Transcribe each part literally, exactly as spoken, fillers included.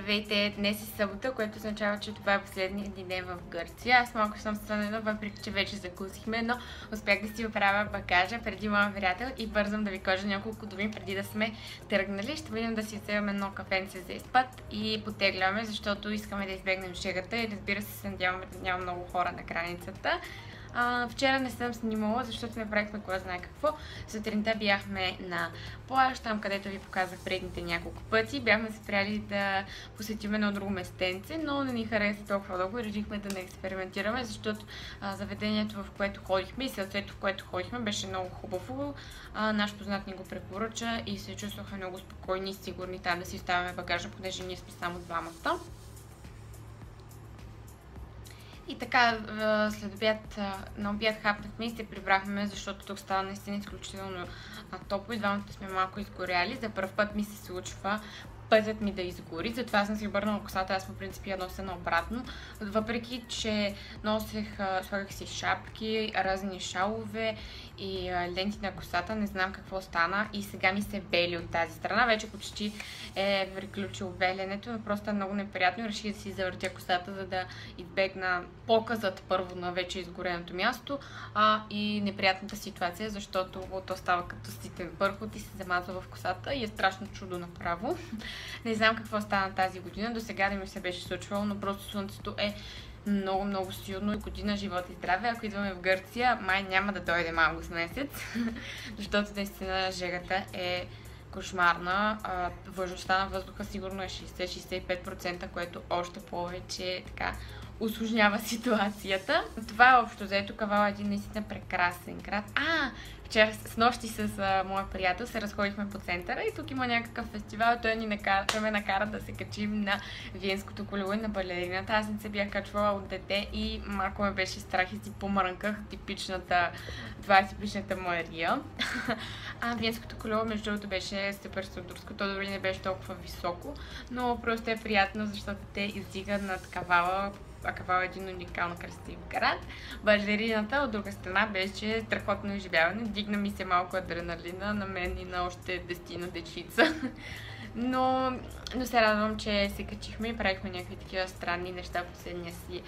Здравейте! Днес е събота, което означава, че това е последният ни ден в Гърция. Аз малко съм странена, въпреки че вече закусихме, но успях да си оправя багажа преди моя приятел и бързам да ви кажа няколко думи преди да сме тръгнали. Ще видим да си вземем едно кафенце за изпад и потегляме, защото искаме да избегнем шегата и разбира се, се надяваме да няма много хора на границата. А, вчера не съм снимала, защото не правихме кой знае какво. Сутринта бяхме на плаж, там където ви показах предните няколко пъти. Бяхме се спряли да посетим едно друго местенце, но не ни хареса толкова много и решихме да не експериментираме, защото а, заведението, в което ходихме и селцето, в което ходихме, беше много хубаво. А, наш познат ни го препоръча и се чувстваха много спокойни и сигурни там да си оставяме багажа, понеже ние сме само двамата. И така, след обяд, на обяд хапнахме и се прибрахме, защото тук става наистина изключително топло и двамата сме малко изгоряли. За първ път ми се случва пътят ми да изгори, затова съм си обърнала косата, аз по принцип я нося наобратно. Въпреки че носех, слагах си шапки, разни шалове и ленти на косата, не знам какво стана и сега ми се бели от тази страна. Вече почти е приключило беленето, но просто е много неприятно и реших да си завъртя косата, за да избегна показът първо на вече изгореното място, а и неприятната ситуация, защото то става като ситен пърхот и се замазва в косата и е страшно чудо направо. Не знам какво стана тази година, до сега не ми се беше случвало, но просто слънцето е много, много силно. Година живот и здраве. Ако идваме в Гърция, май няма да дойде август месец, защото наистина жегата е кошмарна. Влажността на въздуха сигурно е шейсет до шейсет и пет процента, което още повече така усложнява ситуацията. Това е общо взето. Кавала е един наистина прекрасен град. А, вчера с нощи с а, моя приятел се разходихме по центъра и тук има някакъв фестивал. Той ни накара, той ме накара да се качим на Виенското колело и на балерината. Аз не се бях качвала от дете и малко ме беше страх и си помрънках типичната, това е типичната Мария. А Виенското колело между другото беше супер судорско. То дори не беше толкова високо, но просто е приятно, защото те издигат над Кавала. А Кавала е един уникално красив град. Балерината от друга страна беше страхотно изживяване. Дигна ми се малко адреналина на мен и на още десетина дечица. Но, но се радвам, че се качихме и правихме някакви такива странни неща в последния си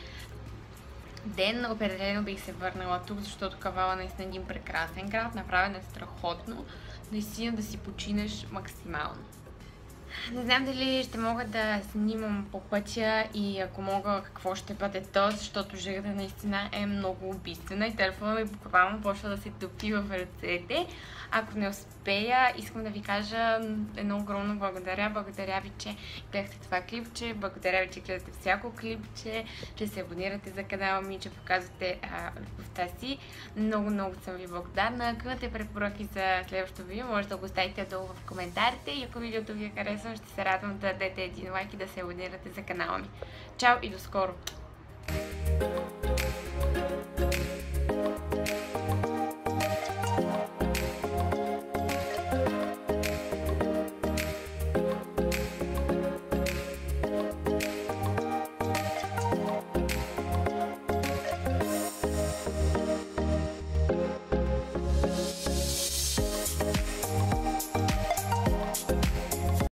ден. Определено бих се върнала тук, защото Кавала наистина е един прекрасен град. Направен е страхотно. Наистина да си починеш максимално. Не знам дали ще мога да снимам по пътя и ако мога какво ще бъде то, защото жегата наистина е много убийствена и телефона ми буквално почва да се топи в ръцете. Ако не успея, искам да ви кажа едно огромно благодаря. Благодаря ви, че гледахте това клипче, благодаря ви, че гледате всяко клипче, че се абонирате за канала ми, че показвате а, любовта си. Много, много съм ви благодарна. Ако имате препоръки за следващото видео, може да го оставите долу в коментарите и ако видеото ви е харесано, ще се радвам да дадете един лайк и да се абонирате за канала ми. Чао и до скоро!